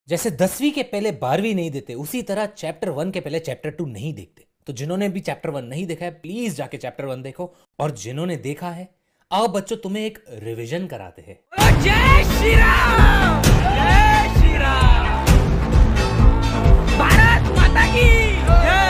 जैसे 10वीं के पहले 12वीं नहीं देते, उसी तरह चैप्टर 1 के पहले चैप्टर 2 नहीं देखते। तो जिन्होंने भी चैप्टर 1 नहीं देखा है, प्लीज जाके चैप्टर 1 देखो, और जिन्होंने देखा है, आओ बच्चों तुम्हें एक रिवीजन कराते हैं। जय श्री राम, जय श्री राम, भारत माता की जय।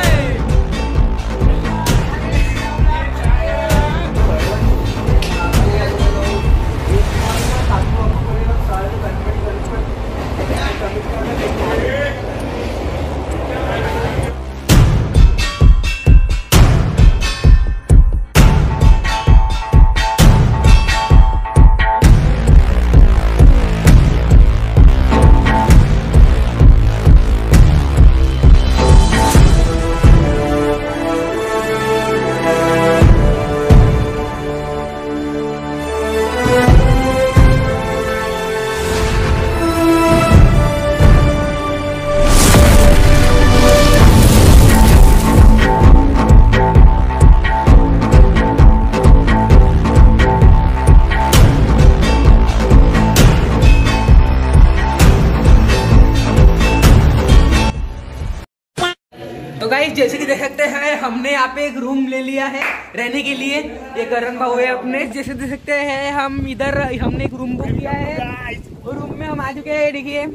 तो गाइस जैसे कि देख सकते हैं, हमने यहाँ पे एक रूम ले लिया है रहने के लिए। ये करण भाऊ है अपने। जैसे देख सकते हैं, हम इधर हमने एक रूम बुक किया है। रूम में हम आ चुके हैं। देखिए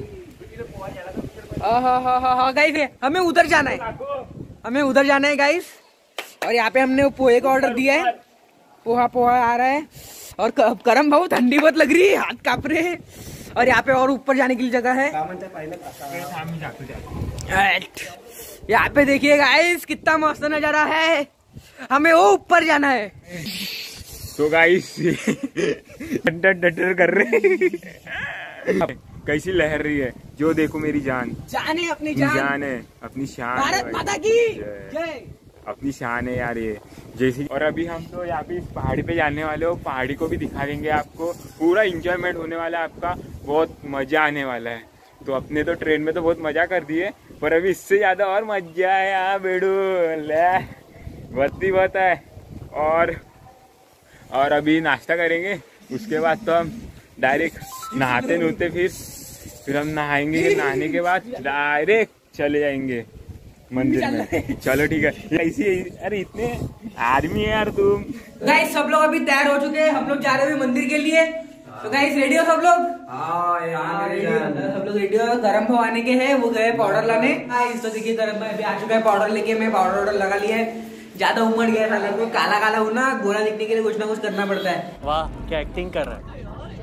गाइस, हमें उधर जाना है, हमें उधर जाना है गाइस। और यहाँ पे हमने पोहे का ऑर्डर दिया है। पोहा आ रहा है। और करम भाऊ ठंडी बहुत लग रही है, हाथ कांप रहे हैं। और यहाँ पे और ऊपर जाने के लिए जगह है। यहाँ पे देखिए गाइस, कितना मस्त नजारा है। हमें वो ऊपर जाना है। तो गाइस डटर कर रहे कैसी लहर रही है, जो देखो मेरी जान है, अपनी जान है, अपनी शान है, भारत माता की जय। अपनी शान है यार ये जैसी। और अभी हम तो यहाँ पे इस पहाड़ी पे जाने वाले हो, पहाड़ी को भी दिखा देंगे आपको। पूरा इंजॉयमेंट होने वाला है आपका, बहुत मजा आने वाला है। तो अपने तो ट्रेन में तो बहुत मजा कर दिए, पर अभी इससे ज्यादा और मजा है यहाँ बेड़ू बहुत है। और अभी नाश्ता करेंगे, उसके बाद तो हम डायरेक्ट नहाते नूते फिर हम नहाएंगे। नहाने के बाद डायरेक्ट चले जाएंगे मंदिर में। चलो ठीक है। ऐसी अरे इतने आदमी है यार तुम। गाइस सब लोग अभी तैयार हो चुके हैं, हम लोग जा रहे हैं मंदिर के लिए। तो गाइस रेडी हो सब लोग? सब लोग रेडी हो। गरम भाव आने के हैं, वो गए पाउडर लाने। तो देखिए गरम भाई अभी आ चुका है पाउडर लेके। मैं पाउडर लगा लिया है। ज्यादा उमड़ गया साले को, काला काला होना, गोरा दिखने के लिए कुछ ना कुछ करना पड़ता है। वाह क्या एक्टिंग कर रहा है।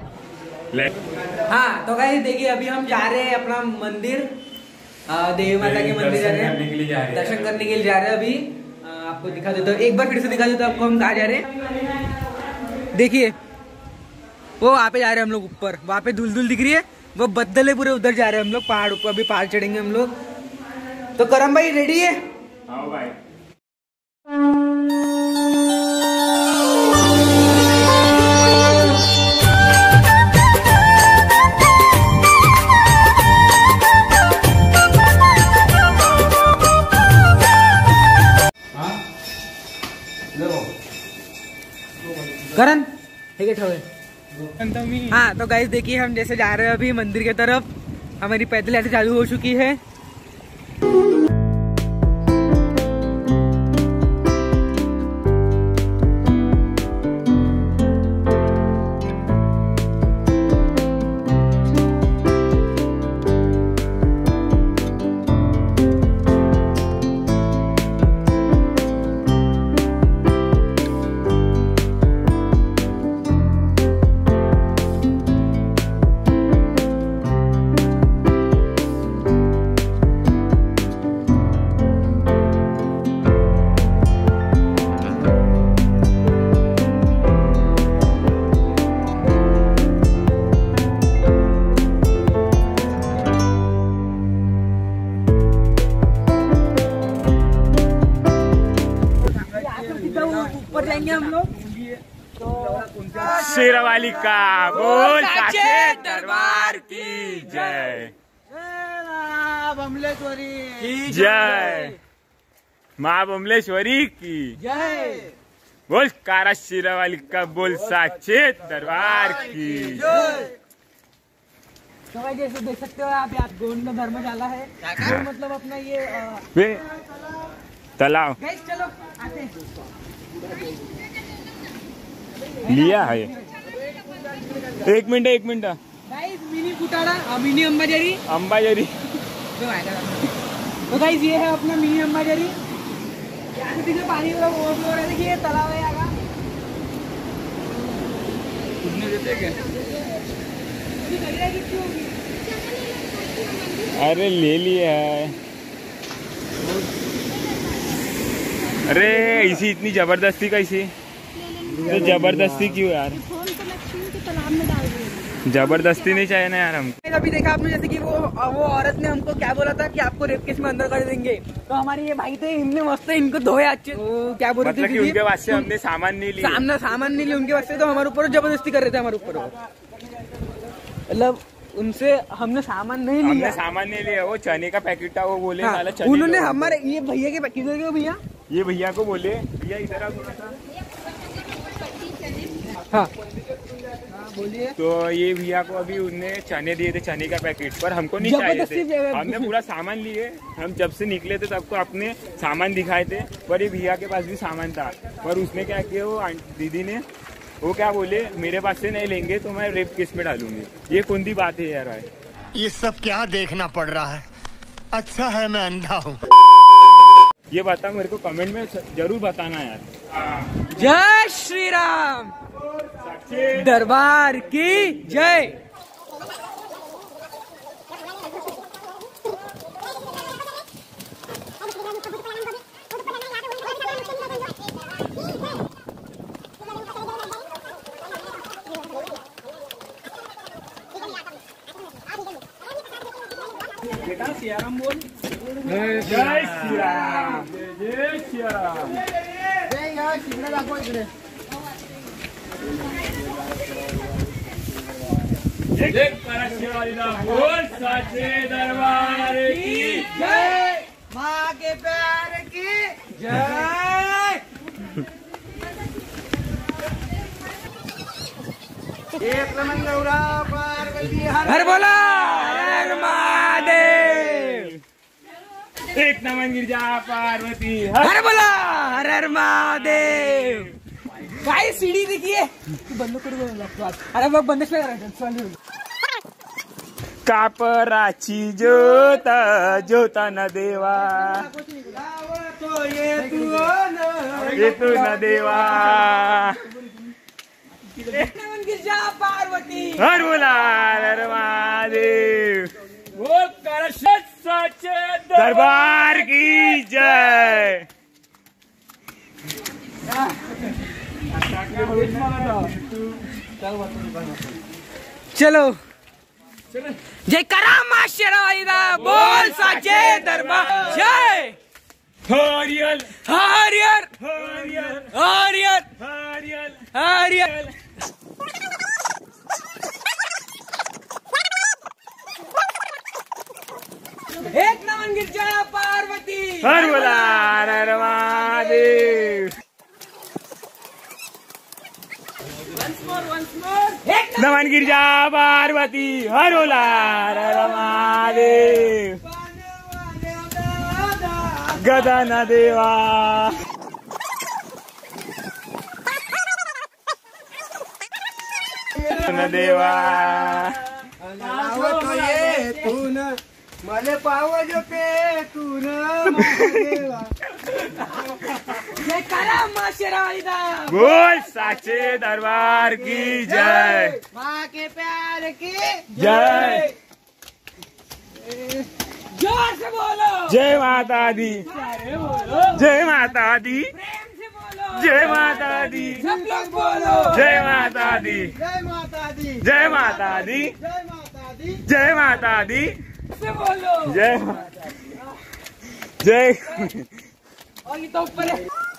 हाँ तो गाइस देखिए, अभी हम जा रहे हैं अपना मंदिर, देवी माता के मंदिर जा रहे हैं, दर्शन करने के लिए जा रहे हैं। अभी आपको दिखा देता हूँ, एक बार फिर से दिखा देता हूँ आपको हम कहाँ जा रहे हैं। देखिए वो वहाँ पे जा रहे हैं हम लोग ऊपर, वहाँ पे धुल दिख रही है, वो बद्दल है पूरे, उधर जा रहे हैं हम लोग पहाड़ ऊपर। अभी पहाड़ चढ़ेंगे हम लोग। तो करम भाई रेडी है? हाँ भाई। करण ठीक है ठोए। हाँ तो गाइस देखिए, हम जैसे जा रहे हैं अभी मंदिर की तरफ, हमारी पैदल यात्रा चालू हो चुकी है। ऊपर जाएंगे हम लोग। शेरावाली का बोल साचे दरबार की जय। बमलेश्वरी जय। माँ बमलेश्वरी की जय। बोल कारा शेरावाली का बोल साचे दरबार की जय। तो भाई जैसे देख सकते हो आप यहाँ गोंड में धर्मशाला है, तो मतलब अपना ये तालाब गाइस चलो आते हैं। लिया है। एक minute guys mini Kutada, mini Ambazari. तो गाइस ये है अपना मिनी अंबाझरी। यहाँ से देखिए पानी पूरा ओवरफ्लो हो रहा है, देखिए तालाब है यहाँ का। देते क्या? अरे ले लिया है। अरे इसी इतनी जबरदस्ती कैसी? तो जबरदस्ती क्यों यार? जबरदस्ती नहीं चाहिए ना यार हमको। अभी देखा आपने जैसे कि वो औरत ने हमको क्या बोला था कि आपको रेप केस में अंदर कर देंगे, तो हमारे ये भाई थे, इनने मस्त इनको धोया अच्छे। तो क्या बोल रहे थे कि उनके वास्ते हमने सामान नहीं लिया, सामान नहीं लिया उनके वास्ते, तो हमारे ऊपर जबरदस्ती कर रहे थे हमारे ऊपर। मतलब उनसे हमने सामान नहीं लिया, वो चने का पैकेट था, वो बोले वाला चने। उन्होंने हमारे ये भैया के पैकेट दे भैया, ये भैया को बोले भैया इधर आ बोला था। हाँ बोलिए। तो ये भैया को अभी उनने चने दिए थे, चने का पैकेट, पर हमको नहीं चाहिए थे। हमने पूरा सामान लिए, हम जब से निकले थे तब तो अपने सामान दिखाए थे, पर ये भैया के पास भी सामान था। पर उसने क्या किया, वो दीदी ने वो क्या बोले, मेरे पास से नहीं लेंगे तो मैं रेप केस में डालूंगी। ये कौन सी बात है यार? ये सब क्या देखना पड़ रहा है? अच्छा है मैं अंधा हूँ। ये बता मेरे को कमेंट में जरूर बताना यार। जय श्री राम, दरबार की जय। बेटा सियाराम बोल। जय श्री राम, जय श्री राम। शिवरा दाखव इकडे। बोल साचे दरबार की जय, माँ के प्यार की जय। एक नमन गौरा पार्वती हर बोला, हर महादेव। एक नमन गिरजा पार्वती हर बोला, हर महादेव। काय सीढ़ी देखिए, बंद करू बात। अरे बघ बंदच नाही करायचं। कापराची ज्योत ज्योता न देवा, येतो न देवा। गिरजा पार्वती हर बोला, हर महादेव। वो कर सच्चे दरबार की जय। चलो जय करा मां शेरावालीदा, बोल साचे दरबार जय। हरियल हरियर हरियल हरियर हरियल हरियर। एक नमन गिरजा पार्वती हर बोला, हर महादेव। नमन गिरजा पार्वती हर बोला, हर महादेव। गदा न देवा, न देवा। मले पावज पे तून करा मां शेरावालीदा, बोल साचे दरबार की जय, माँ के प्यार की जय। जोर से बोलो, जय माता दी, जय माता दी, प्रेम से बोलो, जय माता दी, सब लोग बोलो, जय माता दी, जय माता दी, जय माता दी, जय माता दी, जय माता दी, से बोलो जय जय। और ये तो ऊपर है।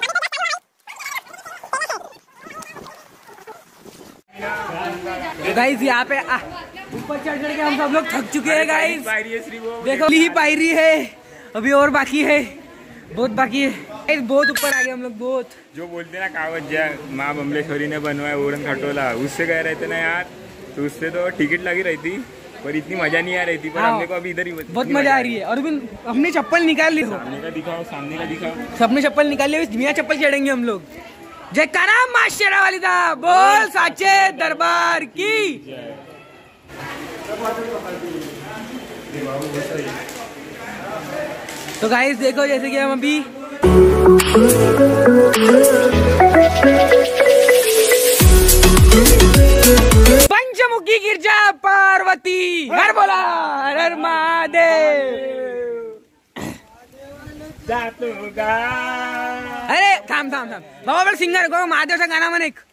गाइस यहाँ पे ऊपर चढ़ के हम सब लोग थक चुके हैं गाइस। देखो ही पायरी है, अभी और बाकी है, बहुत बाकी है गाइस, बहुत ऊपर आ गए हम लोग बहुत। जो बोलते ना कावत जय माँ बमलेश्वरी ने बनवाया उड़न खटोला, उससे गए रहते ना यार, तो उससे तो टिकट लगी रहती, पर इतनी मजा नहीं आ रही थी, पर हाँ, हमने को अभी इधर ही बहुत मजा आ रही है। और अभी हमने चप्पल निकाल ली, सामने का दिखाओ, सामने का दिखाओ। सबने चप्पल निकाल ली, बिना चप्पल चढ़ेंगे हम लोग। जयकारा मां शेरावाली दा बोल साचे दरबार की। तो गाइस देखो, जैसे कि हम अभी पंचमुखी गिरजा पार्वती हर बोला हर महादेव। अरे थांब थांब थांब बाबा, बड़ा सिंगर को महादेवचा गाणं म्हण एक.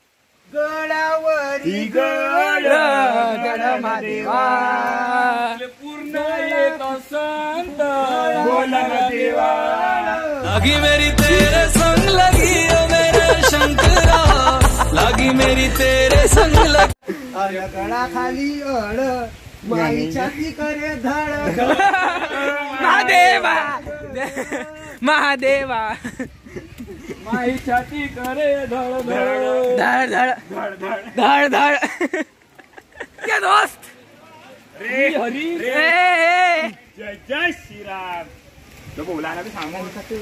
गडावरी गड महादेवा पूर्ण एक संत बोला देवा. लागी मेरी तेरे संग लगी ओ मेरे शंकरा, लागी मेरी तेरे संग लगी. गळा खाली अड माई छाती करे धड. महादेवा महादेवा माई छाती करे धड धड धड धड धड. क्या दोस्त रे हरी रे ए, जय जय श्री राम. तो बोला ना भी सांगा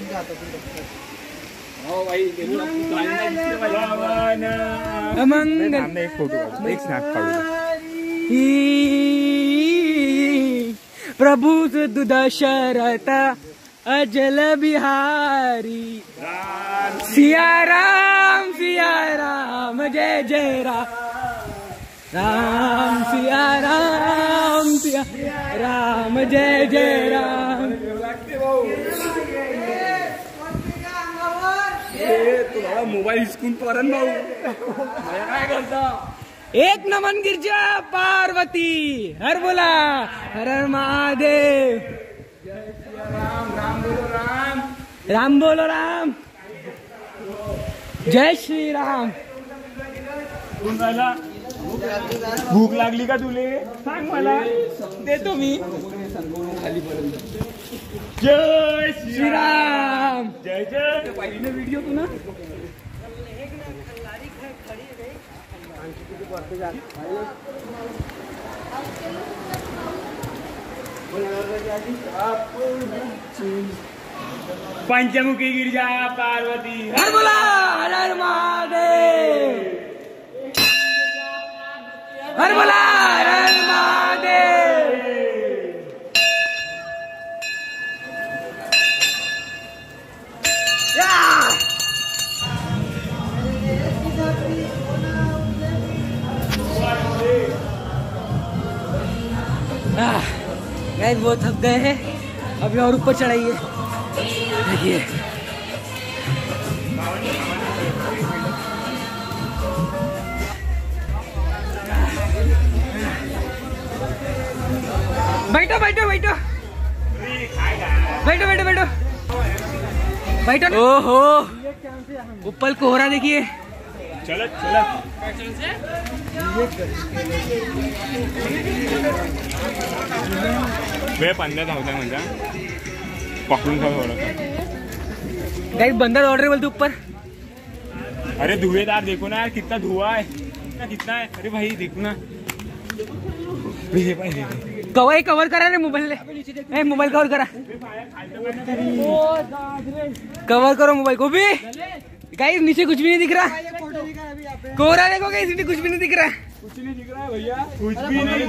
हो भाई. अमंगल हमने एक फोटो काढू, एक स्नॅप काढू. प्रभु दशरथ अजल बिहारी सिया राम जय जय राम सिया राम जय जय राम. तुला मोबाईल हिसकून परण भाऊ काय करता. एक नमन गिरजा पार्वती हर बोला हर हर महादेव. राम बोलो राम. जय श्री राम. कुणाला भूक लागली का तुले सांग मला, देतो मी. जय श्री राम. जय जय. पहिली व्हिडिओ तू ना पंचमुखी गिरजा पार्वती हर बोला हर हर महादेव. हर बोला हर हर महादेव. गाइस बहुत थक गए हैं, अभी और ऊपर चढ़ाइए. देखिए बैठो बैठो बैठो बैठो बैठो बैठो बैठो. ओहो ऊपर कोहरा देखिए. चलो चलो. वेळ 15 धावता म्हणजे पकडून ठेव थोड़ा. गाइस बंदा दौड़ रहे बोलते ऊपर. अरे धुएंदार देखो ना यार, कितना धुआं है ना, कितना है. अरे भाई देखो ना. कवर करा रे मोबाइल. मोबाइल कवर करा. कवर करो मोबाइल को भी. गाइस नीचे कुछ भी नहीं दिख रहा. कोहरा देखो गाइस, नीचे कुछ भी नहीं दिख रहा. कुछ नहीं दिख रहा है भैया, कुछ भी नहीं.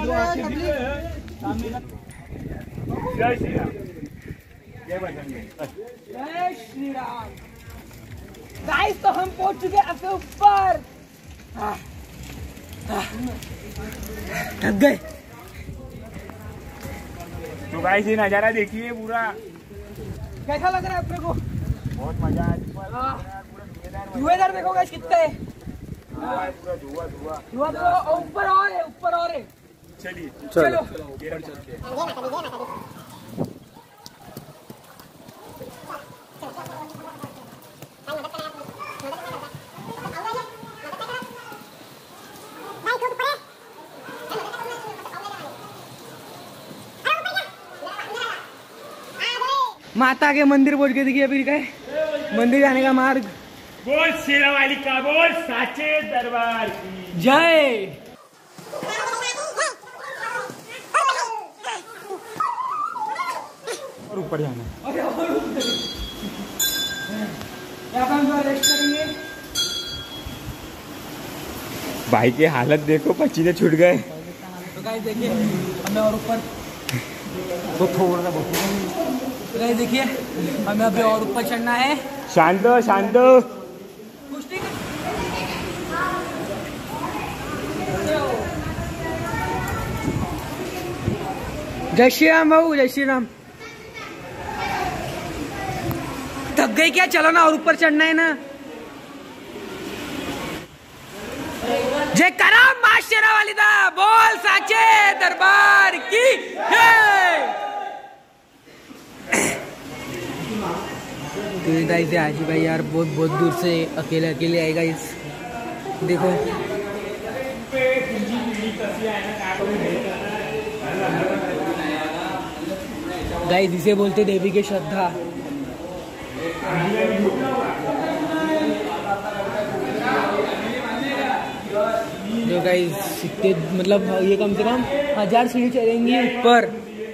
जय श्री राम. जय बजरंग. जय श्री राम. गाइस तो हम पहुंच चुके हैं अपने ऊपर. थक गए. तो गाइस ये नजारा देखिए पूरा. कैसा लग रहा है अपने को? बहुत मजा आया. धुएंदार देखो गाइस कितना है. धुआं धुआं. धुआं ऊपर और है, ऊपर और है. चलिए चलो माता के मंदिर पहुंच गए. देखिए अभी क्या है मंदिर जाने का मार्ग. बोल शेरावाली का बोल साचे दरबार की जय. और ऊपर जाना है। और यहाँ पर हम थोड़ा रेस्ट करेंगे। भाई की हालत देखो, पसीने छूट गए। तो गाइस देखिए हमें और ऊपर तो थोड़ा बहुत तो गाइस देखिए हमें अभी और ऊपर चढ़ना है। शांत हो, शांत हो। जय श्री राम बाबू, जय श्री राम। थक गई क्या? चलो ना और ऊपर चढ़ना है ना। जय करा मां शेरा वाली दा बोल साचे दरबार की जय। तो गाइस आजी भाई यार बहुत बहुत दूर से अकेले अकेले आएगा इस देखो। गाइस इसे बोलते देवी की श्रद्धा। जो गाइस इतने मतलब ये कम से कम 1000 सीढ़ी चढ़ेंगी ऊपर।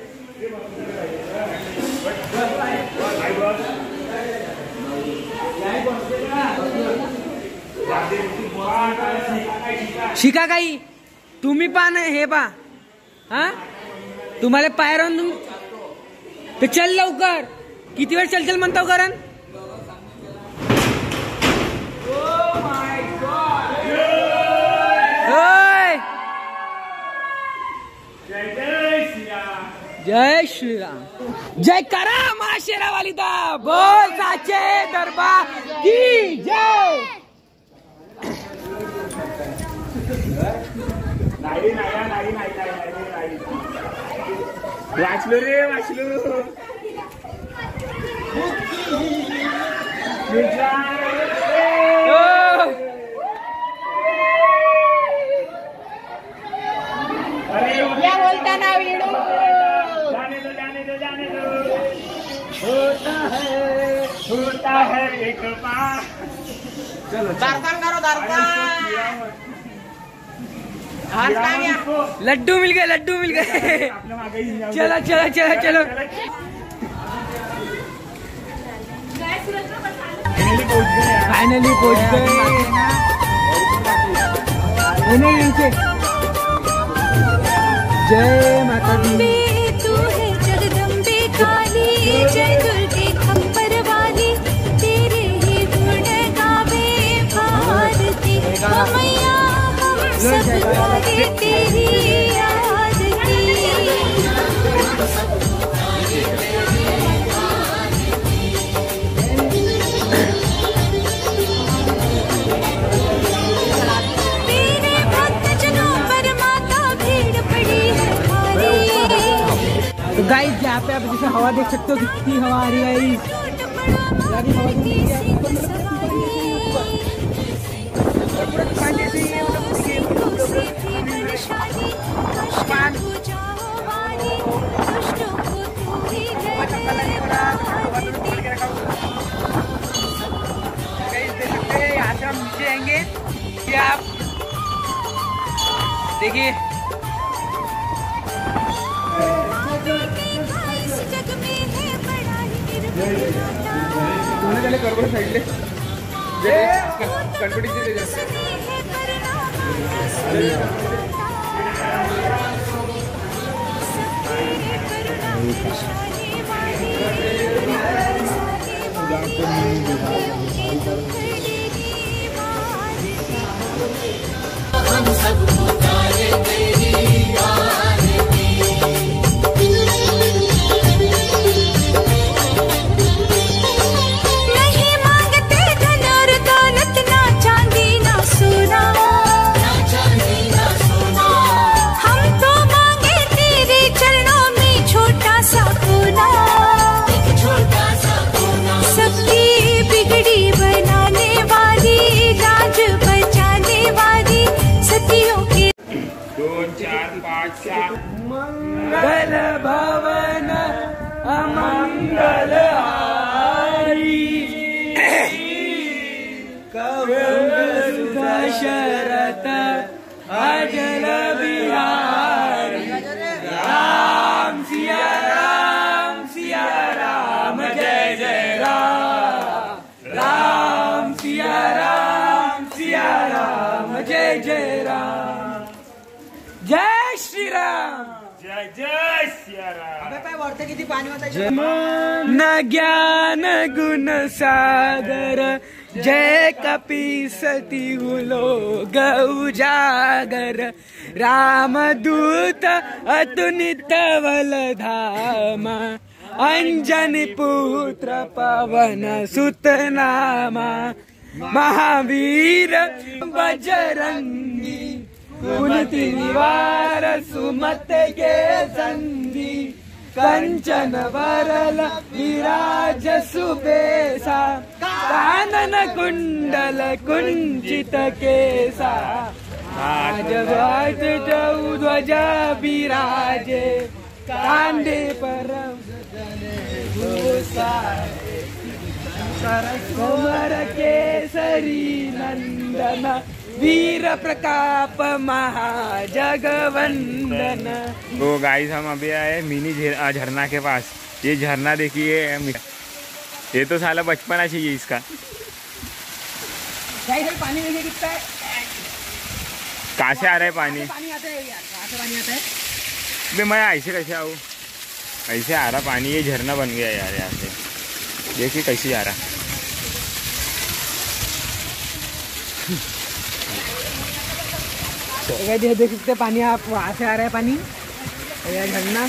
शिका काही तुम्ही पण हे पा हा तुम्हाला पाय राहून तुम ते चल लवकर। किती वेळ चल चल म्हणतो कारण जय श्री राम। जय करा मां शेरा वाली दा बोल साचे दरबार की जय। वाचलो रे, वाचलो। क्या बोलता ना वीडो। जाने दो। होता है एक बार। चलो दर्शन करो दर्शन। लड्डू मिल गए, लड्डू मिल गए। चलो चलो चलो चलो। फाइनली पहुंच गए। जय माता दी। तू है जगदम्बे काली, जय दुर्गे खप्पर वाली, तेरे ही गुण गावे भारती। मैया हम सब गावे तेरी आरती। तेरे भक्त जनों पर माता भीड़ पड़ी है भारी। तो गाइस यहाँ पे आप जैसे हवा देख सकते हो कितनी हवा आ रही है गाइस। हवा यहाँ से हम नीचे आएंगे कि आप देखिए हम सब पुकारे तेरी आरती। नहीं मांगते धन और दौलत, ना चांदी ना सोना, हम तो मांगे तेरे चरणों में छोटा सा कोना। सबकी बिगड़ी बनाने वाली, राज बचाने वाली, सतियों के 2 4 5 6 मंगल भवन अमंगल हारी, कवच दशरथ अजल बिहारी। राम सिया राम सिया वरती किती पाणी होतं. न ज्ञान गुण सागर जय कपीसती लोग उजागर रामदूत अतुलित बलधामा अंजनी पुत्र पवन सुत नामा महावीर बजरंगी कुमति निवार सुमत के संगी कंचन वरल विराज सुबेसा कानन कुंडल कुंचित केसा राजवाज ध्वज विराजे कांडे परम कुमार केसरी नंदन वीर प्रताप महाजगवंदन. तो गाइस हम अभी आए मिनी झरना के पास. ये झरना देखिए, ये तो साला बचपना चाहिए इसका. पानी देखिए कितना है. कहाँ से आ रहा है पानी? पानी आता है यार, कहाँ से पानी आता है? मैं ऐसे कैसे आऊँ? ऐसे आ रहा पानी. ये झरना बन गया यार यहाँ से. देखिए कैसे आ रहा. देख सकते पानी, आप वहाँ से आ रहा है पानी. यह झरना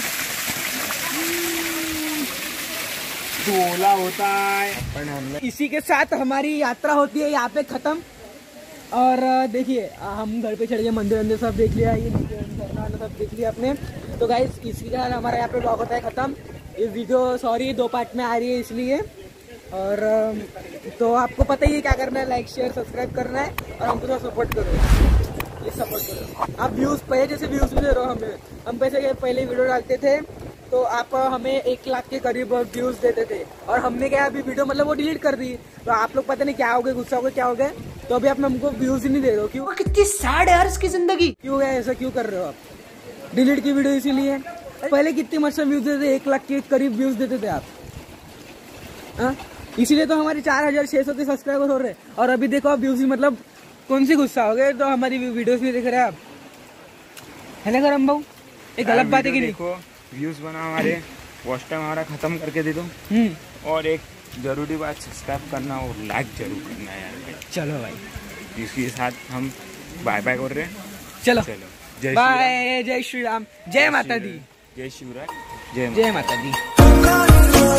डोला होता है. इसी के साथ हमारी यात्रा होती है यहाँ पे खत्म. और देखिए हम घर पे चढ़ गए, मंदिर सब देख लिया, ये झरना सब देख लिया आपने. तो गाइस इसी के साथ हमारा यहाँ पे ब्लॉग होता है खत्म. ये वीडियो सॉरी 2 पार्ट में आ रही है इसलिए. और तो आपको पता ही है क्या करना है, लाइक शेयर सब्सक्राइब करना है और हमको थोड़ा सपोर्ट करो. ये सपोर्ट करो आप. व्यूज़ पहले जैसे व्यूज़ भी दे रहे हो हमें. हम पैसे पहले वीडियो डालते थे तो आप हमें 1 लाख के करीब व्यूज़ देते थे. और हमने क्या अभी वीडियो मतलब वो डिलीट कर दी. तो आप लोग पता नहीं क्या हो गए, गुस्सा हो गए, क्या हो गए. तो अभी आप हमको व्यूज़ ही नहीं दे रहे हो. क्यों? कितनी सैड है यार इसकी जिंदगी. क्यों है ऐसा, क्यों कर रहे हो आप? डिलीट की वीडियो इसीलिए. पहले कितने मस्त व्यूज़ देते थे, 1 लाख के करीब व्यूज़ देते थे आप. हाँ इसीलिए तो हमारे 4600 के सब्सक्राइबर हो रहे. और अभी देखो आप व्यूज़, मतलब कौन सी गुस्सा हो गए तो हमारी वीडियोस नहीं देख रहे आप, है ना गरम भाऊ? एक गलत बात है कि नहीं? देखो व्यूज बना हमारे, वॉच टाइम हमारा खत्म करके दे दो. और एक जरूरी बात, सब्सक्राइब करना और लाइक जरूर करना है यार. चलो भाई, इसके साथ हम बाय बाय कर रहे हैं. चलो जय बाय. जय श्री राम, जय माता दी, जय शिवराज, जय माता दी.